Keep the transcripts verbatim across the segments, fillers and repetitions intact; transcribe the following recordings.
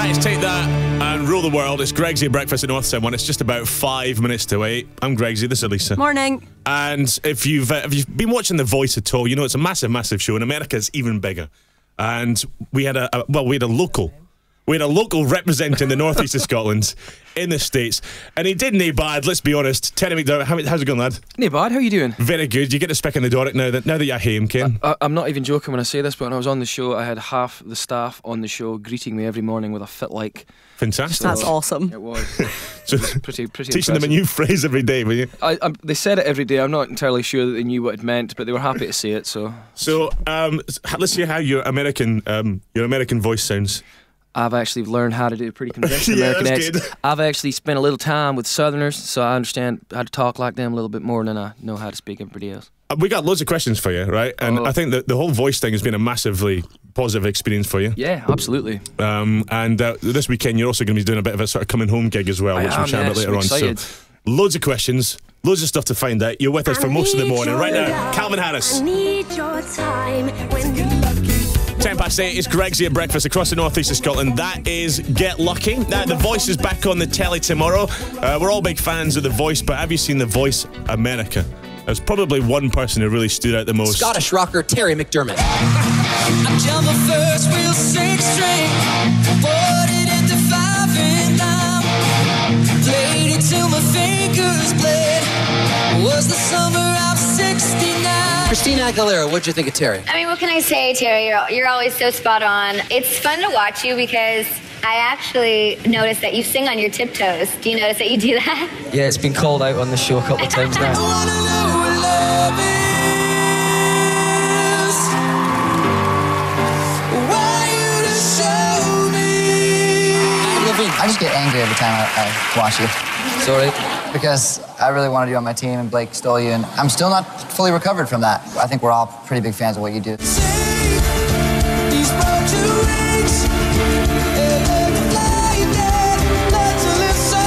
Let's take that and rule the world. It's Gregsy at Breakfast at Northsound one. It's just about five minutes to eight. I'm Gregsy, this is Lisa. Morning. And if you've, uh, if you've been watching The Voice at all, you know it's a massive, massive show. In America, it's even bigger. And we had a, a well, we had a local. We had a local representing the northeast of Scotland in the States. And he did nae bad, let's be honest. Terry McDermott, how, how's it going, lad? Nae bad, how are you doing? Very good. You get to speak in the Doric now that, now that you're home, Ken. I, I, I'm not even joking when I say this, but when I was on the show, I had half the staff on the show greeting me every morning with a fit like. Fantastic. That's awesome. It was. So it was pretty, pretty teaching impressive. them a new phrase every day, were you? I, I, they said it every day. I'm not entirely sure that they knew what it meant, but they were happy to say it. So, so um, let's hear how your American, um, your American voice sounds. I've actually learned how to do pretty conventional yeah, American that's accent. good. I've actually spent a little time with Southerners, so I understand how to talk like them a little bit more than I know how to speak everybody else. We got loads of questions for you, right? And oh. I think that the whole voice thing has been a massively positive experience for you. Yeah, absolutely. Um, and uh, this weekend you're also going to be doing a bit of a sort of coming home gig as well, I which am, we'll chat yeah, about later on. excited. So, loads of questions, loads of stuff to find out. You're with us for most of the morning. Right now, Calvin Harris. I need your time when you ten past eight is Gregsy at Breakfast across the northeast of Scotland. That is Get Lucky. Now, The Voice is back on the telly tomorrow. Uh, we're all big fans of The Voice, but have you seen The Voice America? There's probably one person who really stood out the most. Scottish rocker Terry McDermott. I jumped the first real six string, poured it into five and nine, played it till my fingers bled. Was the summer of sixty-nine. Christina Aguilera, what'd you think of Terry? I mean, what can I say, Terry? You're, you're always so spot on. It's fun to watch you because I actually noticed that you sing on your tiptoes. Do you notice that you do that? Yeah, it's been called out on the show a couple of times now. I wanna know what love is. Want you to show me. I just get angry every time I, I watch you. Sorry. Because I really wanted you on my team and Blake stole you, and I'm still not fully recovered from that. I think we're all pretty big fans of what you do. Save these broken wings and let me fly again. Learn to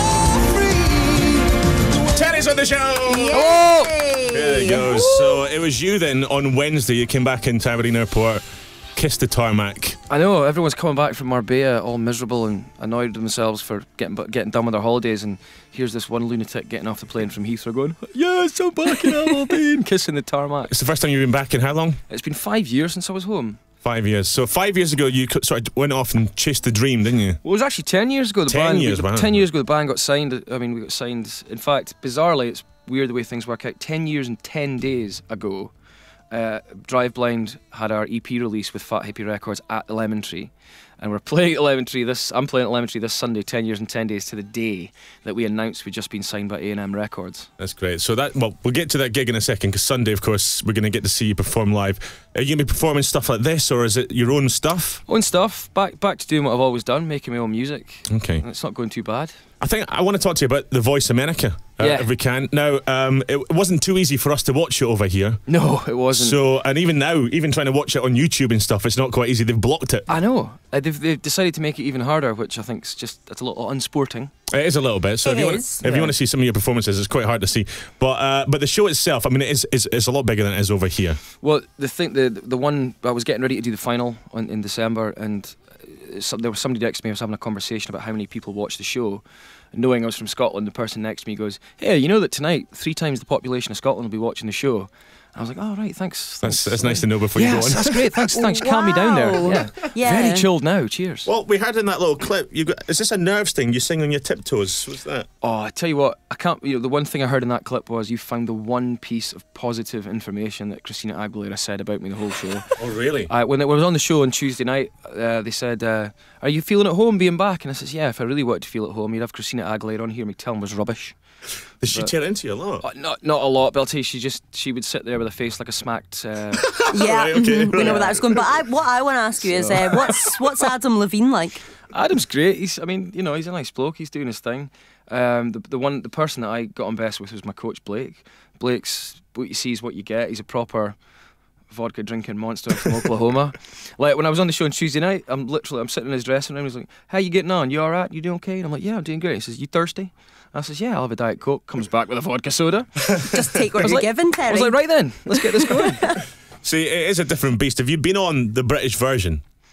live so free. Terry's on the show! Oh! There he goes. So it was you then on Wednesday. You came back into Aberdeen Airport, kissed the tarmac. I know, everyone's coming back from Marbella all miserable and annoyed with themselves for getting getting done with their holidays, and here's this one lunatic getting off the plane from Heathrow going, yes, I'm back in Aberdeen, kissing the tarmac. It's the first time you've been back in how long? It's been five years since I was home. Five years. So five years ago, you sort of went off and chased the dream, didn't you? Well, it was actually ten years ago. The Ten band, years, we, wow. Ten years ago, the band got signed. I mean, we got signed. In fact, bizarrely, it's weird the way things work out. Ten years and ten days ago, uh, Drive Blind had our E P release with Fat Hippie Records at Lemon Tree. And we're playing at Lemon Tree this. I'm playing at Lemon Tree this Sunday, ten years and ten days to the day that we announced we'd just been signed by A and M Records. That's great. So that, well, we'll get to that gig in a second, because Sunday, of course, we're going to get to see you perform live. Are you going to be performing stuff like this, or is it your own stuff? Own stuff. Back back to doing what I've always done, making my own music. Okay. And it's not going too bad. I think I want to talk to you about The Voice America, uh, Yeah. if we can. Now, um, it wasn't too easy for us to watch it over here. No, it wasn't. So, and even now, even trying to watch it on YouTube and stuff, it's not quite easy. They've blocked it. I know. Uh, they've, they've decided to make it even harder, which I think is just, it's a little unsporting. It is a little bit. So It if you want, is. if Yeah. you want to see some of your performances, it's quite hard to see. But uh, but the show itself, I mean, it is, is it's a lot bigger than it is over here. Well, the thing, the the one, I was getting ready to do the final on, in December, and uh, some, there was somebody next to me. I was having a conversation about how many people watch the show. And knowing I was from Scotland, the person next to me goes, "Hey, you know that tonight three times the population of Scotland will be watching the show." And I was like, "Oh right, thanks." That's thanks. that's nice to know before you Yes, go on. that's great. Thanks, thanks. Calm me down there. Wow. Yeah. Yeah. Very chilled now. Cheers. Well, we heard in that little clip, you got, is this a nerves thing? You sing on your tiptoes. What's that? Oh, I tell you what, I can't. You know, the one thing I heard in that clip was you found the one piece of positive information that Christina Aguilera said about me the whole show. Oh, really? I, when, it, when I was on the show on Tuesday night, uh, they said, uh, "Are you feeling at home being back?" And I says, "Yeah, if I really wanted to feel at home, you'd have Christina Aguilera on here and me tell him was rubbish." Did she But- tear into you a lot? Uh, not not a lot, but I'll tell you, she just she would sit there with a face like a smacked. Uh, Yeah, Right, okay, mhm, we know right. where that's going. But I, what I want to ask you is, uh, what's what's Adam Levine like? Adam's great. He's, I mean, you know, he's a nice bloke. He's doing his thing. Um, the the one the person that I got on best with was my coach Blake. Blake's what you see is what you get. He's a proper vodka drinking monster from Oklahoma. Like when I was on the show on Tuesday night, I'm literally I'm sitting in his dressing room. He's like, "How you getting on? You all right? You doing okay?" And I'm like, "Yeah, I'm doing great." He says, "You thirsty?" I says, "Yeah, I'll have a Diet Coke." Comes back with a vodka soda. Just take I what was you're like, given, Terry. I was like, "Right then, let's get this going." See, it is a different beast. Have you been on the British version?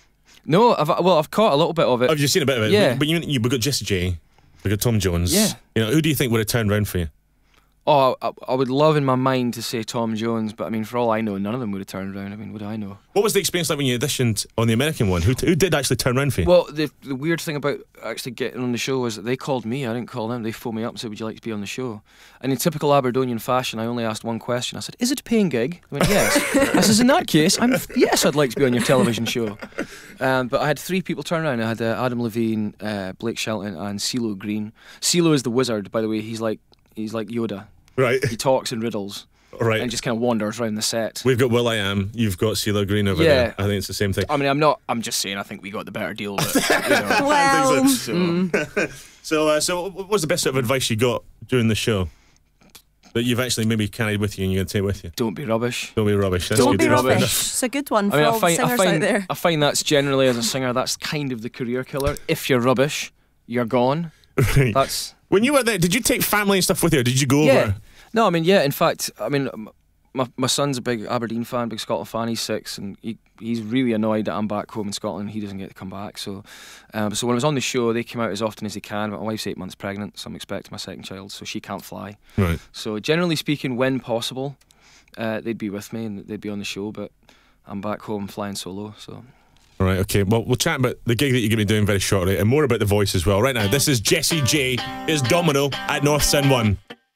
No, I've well, I've caught a little bit of it. Have you seen a bit of it? Yeah. But you, you, we've got Jesse J, we've got Tom Jones. Yeah. You know, who do you think would have turned around for you? Oh, I, I would love in my mind to say Tom Jones, but I mean, for all I know, none of them would have turned around. I mean, what do I know? What was the experience like when you auditioned on the American one? Who, who did actually turn around for you? Well, the the weird thing about actually getting on the show was that they called me. I didn't call them. They phoned me up and said, "Would you like to be on the show?" And in typical Aberdonian fashion, I only asked one question. I said, "Is it a paying gig?" They went, "Yes." I says, "In that case, I'm yes, I'd like to be on your television show." Um, but I had three people turn around. I had uh, Adam Levine, uh, Blake Shelton, and CeeLo Green. CeeLo is the wizard, by the way. He's like he's like Yoda. Right. He talks in riddles. Right. And just kind of wanders around the set. We've got Will I Am, you've got CeeLo Green over Yeah. there. I think it's the same thing. I mean, I'm not. I'm just saying. I think we got the better deal. But, you know. Well, so, mm. so, uh, so what was the best sort of advice you got during the show that you've actually maybe carried with you and you're going to take with you? Don't be rubbish. Don't be rubbish. That's don't good. be That's rubbish. fair It's a good one for I mean, all I find, the I singers out find, there. I find that's generally as a singer, that's kind of the career killer. If you're rubbish, you're gone. enough. Right. That's When you were there, did you take family and stuff with you, or did you go yeah. over? No, I mean, yeah. In fact, I mean, m- my my son's a big Aberdeen fan, big Scotland fan. He's six, and he he's really annoyed that I'm back home in Scotland. He doesn't get to come back. So, um, so when I was on the show, they came out as often as they can. But my wife's eight months pregnant, so I'm expecting my second child, so she can't fly. Right. So generally speaking, when possible, uh, they'd be with me and they'd be on the show. But I'm back home flying solo. So. All right, okay. Well, we'll chat about the gig that you're going to be doing very shortly and more about The Voice as well. Right now, this is Jessie J. Is Domino at Northsound one.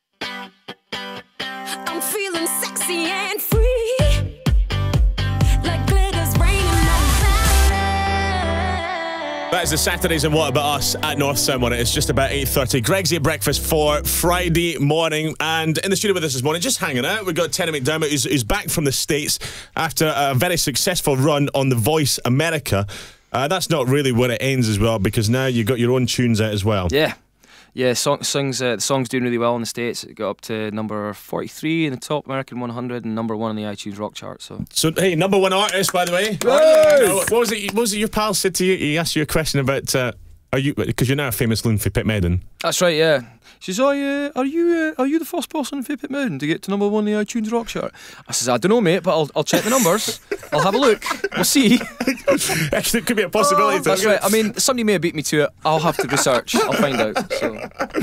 I'm feeling sexy and free, like glitters raining on Saturday. That is the Saturdays and What About Us at Northsound one. It's just about eight thirty. Greg's at breakfast for Friday morning. And in the studio with us this morning, just hanging out, we've got Terry McDermott, who's, who's back from the States after a very successful run on The Voice America. Uh, that's not really where it ends as well, because now you've got your own tunes out as well. Yeah. Yeah, song, songs, uh, the song's doing really well in the States. It got up to number forty-three in the top American one hundred and number one on the iTunes rock chart. So, So, hey, number one artist, by the way. Hey! What was it? What was it your pal said to you? He asked you a question about, uh, are you, because you're now a famous loon for Pit Medin. that's right, yeah. She says, oh, yeah, are you uh, are you the first person in Pit Mountain to get to number one on the iTunes rock chart? I says, I don't know, mate, but I'll, I'll check the numbers. I'll have a look. We'll see. Actually, it could be a possibility. That's right. I mean, somebody may have beat me to it. I'll have to research. I'll find out. So.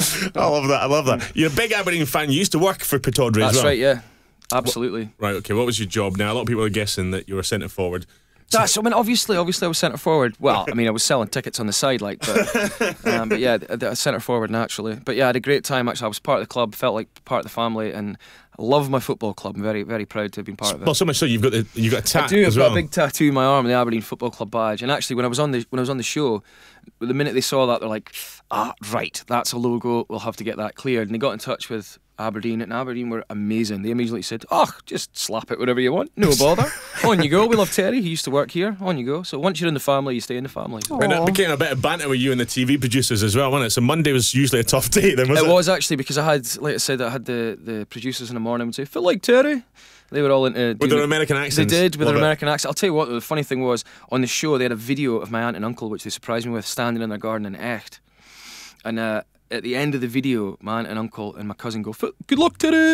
I love that. I love that. You're a big Aberdeen fan. You used to work for Pataudry as That's well. right, yeah. Absolutely. Right, okay. What was your job now? A lot of people are guessing that you were centre forward. That's, I mean, obviously, obviously, I was centre forward. Well, I mean, I was selling tickets on the side, like, but, um, but yeah, th- th- centre forward naturally. But yeah, I had a great time. Actually, I was part of the club, felt like part of the family, and I love my football club. I'm very, very proud to have been part of it. Well, so much so you've got the, you've got a tat I do. I've as got well. a big tattoo on my arm, the Aberdeen Football Club badge. And actually, when I was on the when I was on the show, the minute they saw that, they're like, "Ah, right, that's a logo. We'll have to get that cleared." And they got in touch with Aberdeen, and Aberdeen were amazing. They immediately said, "Oh, just slap it whatever you want, no bother. On you go. We love Terry. He used to work here. On you go." So once you're in the family, you stay in the family. So. And it Aw. became a bit of banter with you and the T V producers as well, wasn't it? So Monday was usually a tough day then, wasn't It it? was actually because I had, like I said, I had the, the producers in the morning would say, "Feel like Terry." They were all into With doing their the- American They accents. did with Love their it. American accent. I'll tell you what, the funny thing was on the show they had a video of my aunt and uncle, which they surprised me with, standing in their garden in Echt. And uh, at the end of the video, my aunt and uncle and my cousin go, "F- "Good luck, Terry."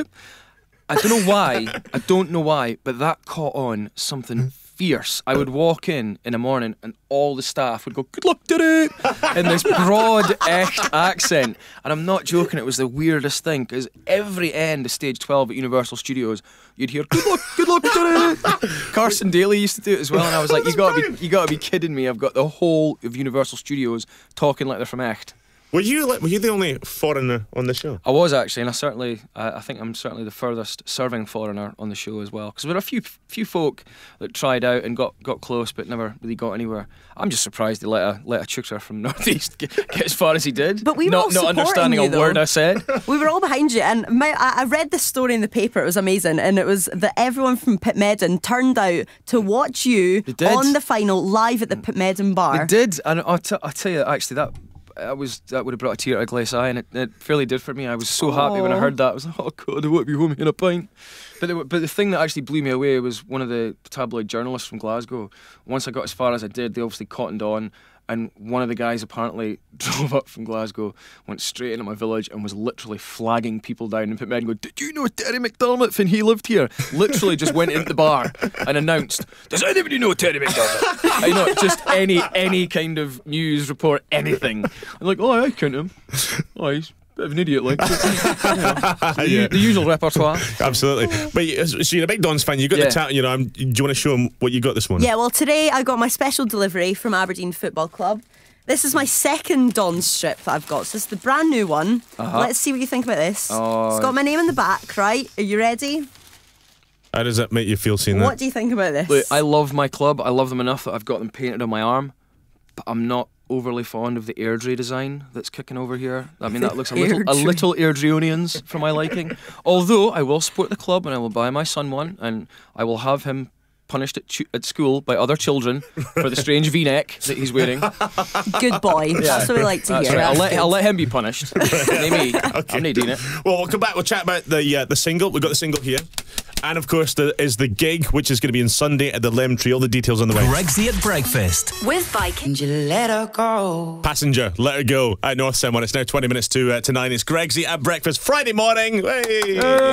I don't know why. I don't know why, but that caught on something fierce. I would walk in in the morning and all the staff would go, "Good luck, Terry," in this broad Echt accent. And I'm not joking, it was the weirdest thing, because every end of stage twelve at Universal Studios, you'd hear, "Good luck, good luck, Terry." Carson Daly used to do it as well, and I was like, you gotta be, you gotta be kidding me. I've got the whole of Universal Studios talking like they're from Echt. Were you like, were you the only foreigner on the show? I was actually, and I certainly, I, I think I'm certainly the furthest serving foreigner on the show as well. Because there were a few, few folk that tried out and got, got close, but never really got anywhere. I'm just surprised they let a let a chucker from Northeast get, get as far as he did. But we were not all not supporting understanding you, a word though. I said. We were all behind you, and my, I I read this story in the paper. It was amazing, and it was that everyone from Pit Medin turned out to watch you They did. on the final live at the Pit Medin bar. They did, and I'll, t- I'll tell you actually that. I was that would have brought a tear to a glass eye, and it, it fairly did for me. I was so happy when I Aw. heard that. I was like, "Oh God, I want to be home in a pint." But the, but the thing that actually blew me away was one of the tabloid journalists from Glasgow. Once I got as far as I did, they obviously cottoned on, and one of the guys apparently drove up from Glasgow, went straight into my village, and was literally flagging people down in Pitmed and going, "Did you know Terry McDermott when he lived here?" Literally just went into the bar and announced, "Does anybody know Terry McDermott?" I know, just any any kind of news report, anything. I'm like, "Oh, I count him. Oh, he's a bit of an idiot, like." You know, the, Yeah. the usual repertoire. Absolutely. But you- so you're a big Dons fan. You got Yeah. the ta- you know. Um, do you want to show them what you got this morning? Yeah, well, today I got my special delivery from Aberdeen Football Club. This is my second Don strip that I've got. So it's the brand new one. Uh-huh. Let's see what you think about this. Oh. It's got my name in the back, right? Are you ready? How does that make you feel seeing What that? do you think about this? Look, I love my club. I love them enough that I've got them painted on my arm. But I'm not overly fond of the Airdrie design that's kicking over here. I mean, that looks a little, a Airdrie. little Airdrieonians for my liking. Although I will support the club and I will buy my son one, and I will have him punished at, chu- at school by other children for the strange V-neck that he's wearing. Good boy. That's what we like to That's hear. right. I'll That's let, good. I'll let him be punished. Not me. I'm not doing it. Well, we'll come back. We'll chat about the uh, the single. We've got the single here. And of course, there is the gig, which is going to be on Sunday at the Lem Tree. All the details on the way. Gregsy at breakfast. With Viking. You let her go. Passenger, let her go at Northsound one. It's now twenty minutes to uh, to nine. It's Gregsy at breakfast Friday morning. Hey.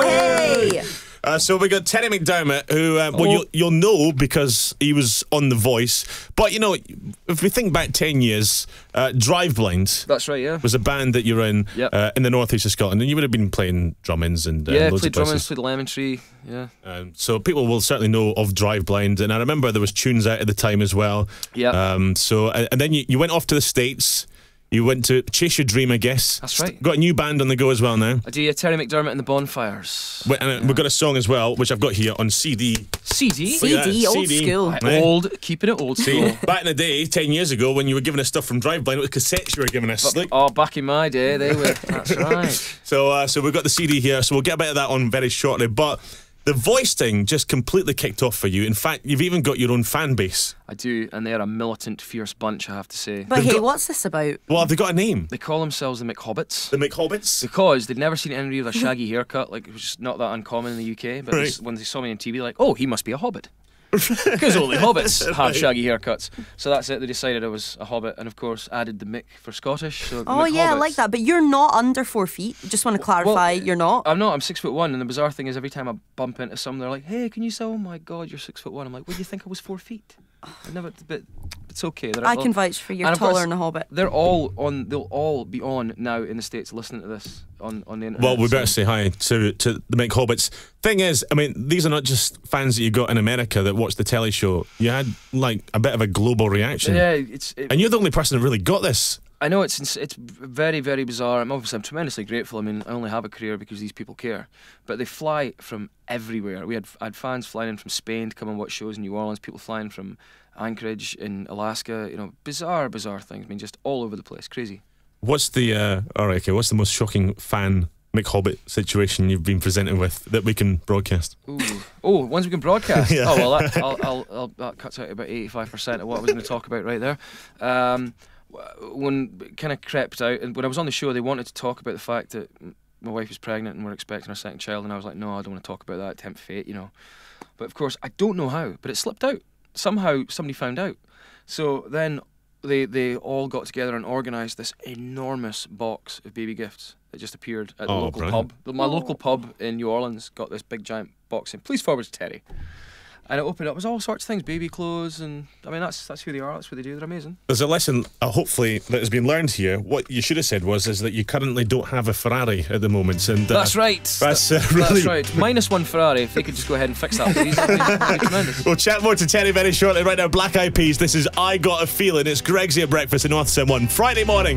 Hey! Uh, so we got Terry McDermott, who uh, well Oh. you'll, you'll know because he was on The Voice. But you know, if we think back ten years, uh, Drive Blind That's right, yeah. was a band that you were in Yep. uh, in the northeast of Scotland, and you would have been playing drummins and uh, Yeah, loads played of drummers, places. played the Lemon Tree, yeah. Um, so people will certainly know of Drive Blind, and I remember there was tunes out at the time as well. Yep. Um, so and, and then you, you went off to the States. You went to chase your dream, I guess. That's right. Got a new band on the go as well now. I do, yeah, Terry McDermott and the Bonfires. Wait, and uh, we've got a song as well, which I've got here on C D. C D? C D, Yeah, old C D. school. Right. Old, keeping it old See, school. back in the day, ten years ago, when you were giving us stuff from Drive Blind, it was cassettes you were giving us. Like, Oh, back in my day, they were. That's right. so, uh, so we've got the C D here, so we'll get a bit of that on very shortly. But the voice thing just completely kicked off for you. In fact, you've even got your own fan base. I do, and they're a militant, fierce bunch, I have to say. But They've hey, got- what's this about? Well, have they got a name? They call themselves the McHobbits. The McHobbits? Because they'd never seen anybody with a shaggy haircut, like it was just not that uncommon in the U K. But Right. they, when they saw me on T V, they're like, "Oh, he must be a hobbit," because only hobbits have shaggy haircuts. So that's it. They decided I was a hobbit, and of course added the Mick for Scottish. So the Oh, yeah, I McHobbits. like that. But you're not under four feet. Just want to clarify, Well, you're not. I'm not. I'm six foot one, and the bizarre thing is, every time I bump into someone, they're like, "Hey, can you say, oh my God, you're six foot one?" I'm like, "What do you think I was four feet?" I never, but it's okay. They're I all- can vouch for you're and of course, taller than a hobbit. They're all on. They'll all be on now in the States listening to this on on the internet. Well, we so- better say hi to, to the McHobbits. Thing is, I mean, these are not just fans that you got in America that watched the telly show. You had, like, a bit of a global reaction. Yeah, it's. It, And you're the only person that really got this. I know it's ins- it's very very bizarre. I'm obviously I'm tremendously grateful. I mean, I only have a career because these people care. But they fly from everywhere. We had I had fans flying in from Spain to come and watch shows in New Orleans. People flying from Anchorage in Alaska. You know, bizarre bizarre things. I mean, just all over the place. Crazy. What's the, uh, all right, okay, what's the most shocking fan McHobbit situation you've been presented with that we can broadcast? Ooh. Oh, ones we can broadcast. Yeah. Oh well, that, I'll, I'll, I'll, that cuts out about eighty-five percent of what I was going to talk about right there. Um, w- when it kind of crept out, and when I was on the show, they wanted to talk about the fact that m- my wife was pregnant and we're expecting our second child, and I was like, no, I don't want to talk about that. Tempt fate, you know. But of course, I don't know how, but it slipped out. Somehow, somebody found out. So then they they all got together and organised this enormous box of baby gifts that just appeared at the Oh, local brilliant. pub. My local pub in New Orleans got this big giant box in. Please forward to Terry. And it opened up, it was all sorts of things, baby clothes, and I mean that's that's who they are, that's what they do, they're amazing. There's a lesson, uh, hopefully, that has been learned here. What you should have said was is that you currently don't have a Ferrari at the moment. And uh, That's right. That's uh, That- really. That's right. Minus one Ferrari, if they could just go ahead and fix that, please. That'd be, that'd be tremendous. We'll chat more to Terry very shortly. Right now, Black Eyed Peas. This is I Got a Feeling. It's Gregsy at breakfast in Northsound one Friday morning.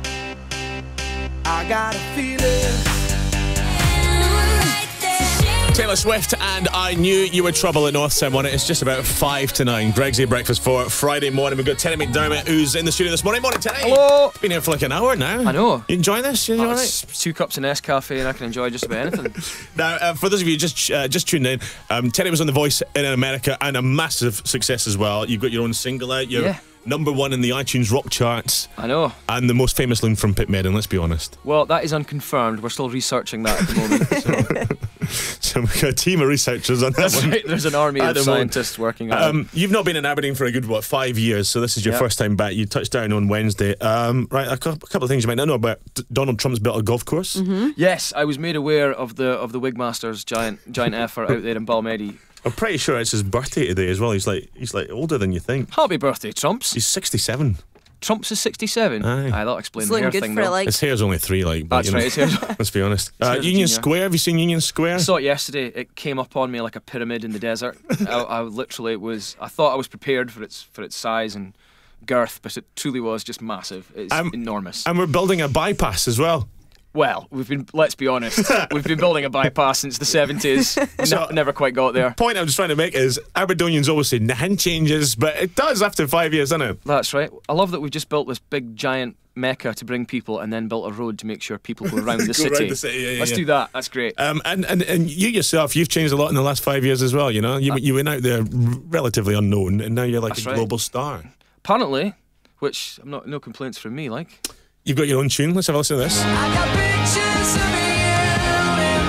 I got a feeling. Taylor Swift and I Knew You Were Trouble at Northsound one. It's just about five to nine. Gregsy at breakfast for Friday morning. We've got Terry McDermott, who's in the studio this morning. Morning, Terry. Hello. Been here for like an hour now. I know. You enjoying this? You Oh, all right? it's two cups of Nescafe and I can enjoy just about anything. Now, uh, for those of you just uh, just tuned in, um, Terry was on The Voice in America and a massive success as well. You've got your own single out. You're Yeah. number one in the iTunes rock charts. I know. And the most famous loon from Pitmeadow, let's be honest. Well, that is unconfirmed. We're still researching that at the moment. So. So we've got a team of researchers on that That's one. right. There's an army At of the moment. scientists working on it. Um, you've not been in Aberdeen for a good, what, five years, so this is your Yep. first time back. You touched down on Wednesday. Um, right, a cou- a couple of things you might not know about. D- Donald Trump's built a golf course. Mm-hmm. Yes, I was made aware of the of the Wigmasters giant giant effort out there in Balmedy. I'm pretty sure it's his birthday today as well. He's like he's like older than you think. Happy birthday, Trumps. He's sixty-seven. Trumps is sixty-seven. Aye. Aye, that'll explain It's the looking hair good thing for it, though. like. His hair's only three, like. But, That's you know, right. His hair's- let's be honest. Uh, hair's a Union junior. Square. Have you seen Union Square? I saw it yesterday. It came up on me like a pyramid in the desert. I, I literally was. I thought I was prepared for its for its size and girth, but it truly was just massive. It's Um, enormous. And we're building a bypass as well. Well, we've been. Let's be honest. We've been building a bypass since the seventies. So- Ne- never quite got there. Point I'm just trying to make is Aberdonians always say nothing changes, but it does after five years, doesn't it? That's right. I love that we've just built this big giant mecca to bring people, and then built a road to make sure people go around the Go city. around the city, yeah, yeah, Let's yeah. do that. That's great. Um, and, and, and you yourself, you've changed a lot in the last five years as well, you know? You, you went out there r- relatively unknown, and now you're like That's a right. global star. Apparently, which I'm not. No complaints from me. Like. You've got your own tune. Let's have a listen to this. I got pictures of you in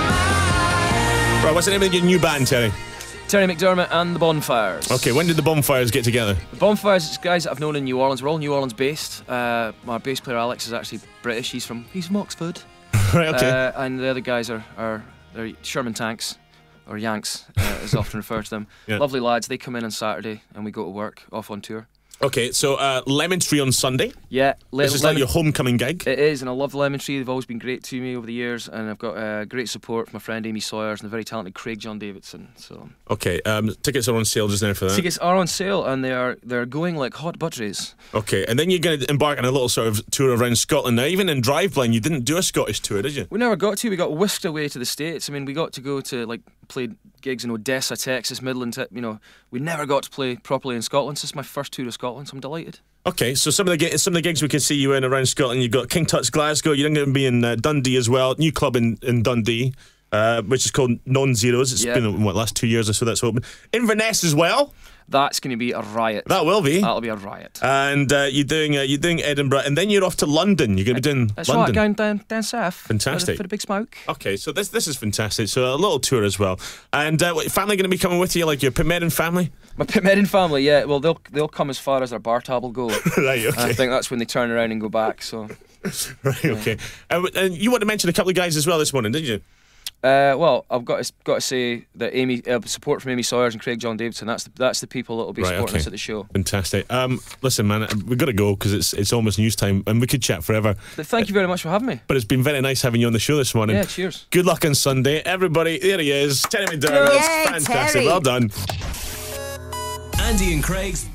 my Right, what's the name of your new band, Terry? Terry McDermott and the Bonfires. Okay, when did the Bonfires get together? The Bonfires, it's guys that I've known in New Orleans. We're all New Orleans based. Uh, my bass player Alex is actually British. He's from he's from Oxford. Right, okay. Uh, and the other guys are are they're Sherman Tanks, or Yanks, uh, as often referred to them. Yeah. Lovely lads. They come in on Saturday and we go to work, off on tour. Okay, so uh, Lemon Tree on Sunday. Yeah, le- This is like lemon- your homecoming gig. It is, and I love the Lemon Tree. They've always been great to me over the years, and I've got uh, great support from my friend Amy Sawyers and the very talented Craig John Davidson. So Okay, um, tickets are on sale just now for that. tickets are on sale, and they are they're going like hot butteries. Okay, and then you're going to embark on a little sort of tour around Scotland. Now, even in Drive Blind, you didn't do a Scottish tour, did you? We never got to. We got whisked away to the States. I mean, we got to go to like play gigs in Odessa, Texas, Midland. You know, we never got to play properly in Scotland. So this is my first tour to Scotland, so I'm delighted. Okay, so some of the gi- some of the gigs we could see you in around Scotland, you've got King Tut's Glasgow, you're going to be in uh, Dundee as well, new club in, in Dundee, uh, which is called Non-Zeros. It's Yeah. been, what, last two years or so that's open. Inverness as well, That's going to be a riot. that will be. That'll be a riot. And uh, you're doing uh, you're doing Edinburgh, and then you're off to London. You're going to be doing That's London. right, going down, down south. Fantastic. For the, for the big smoke. Okay, so this this is fantastic. So a little tour as well. And uh, what, family going to be coming with you, like your Pitmedden family? My Pitmedden family, yeah, well, they'll they'll come as far as their bar tab will go. Right, And I okay. think that's when they turn around and go back, so... Right, okay. Uh, and you want to mention a couple of guys as well this morning, didn't you? Uh, well, I've got to, got to say that Amy uh, support from Amy Sawyers and Craig John Davidson. That's the, that's the people that will be Right, supporting okay. us at the show. Fantastic. Um, listen, man, we've got to go because it's it's almost news time, and we could chat forever. But thank you very much for having me. But it's been very nice having you on the show this morning. Yeah, cheers. Good luck on Sunday, everybody. There he is, Terry McDermott. Yay, Fantastic. Terry. Well done. Andy and Craig's